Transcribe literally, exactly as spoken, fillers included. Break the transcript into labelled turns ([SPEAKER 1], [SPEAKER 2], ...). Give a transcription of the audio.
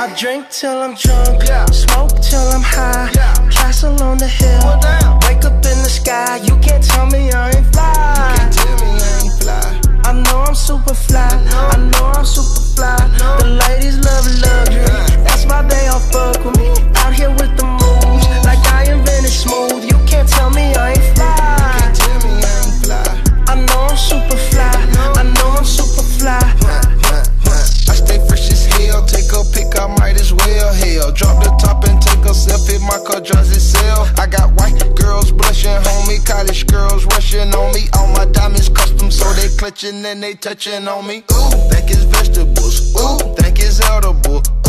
[SPEAKER 1] I drink till I'm drunk,
[SPEAKER 2] yeah.
[SPEAKER 1] Smoke till I'm high,
[SPEAKER 2] yeah.
[SPEAKER 1] Castle on the hill, wake up in the sky. You can't tell me I ain't fly.
[SPEAKER 2] You can't tell me I ain't fly.
[SPEAKER 1] I know I'm super fly, I know I'm super fly. The ladies love luxury, that's why they all fuck with me. Out here with the moves, like I invented smooth. You can't tell me I ain't fly.
[SPEAKER 2] You can't tell me I ain't fly.
[SPEAKER 1] I know I'm super fly, I know I'm super fly.
[SPEAKER 2] I stay fresh as hell, take a pic, I might as well. Hell, drop the top and take a selfie, my car drives itself. I got white girls blushing, homie, college girls rushing on me. All my diamonds custom, so they clutching and they touching on me. Ooh, think it's vegetables, ooh, think it's edible.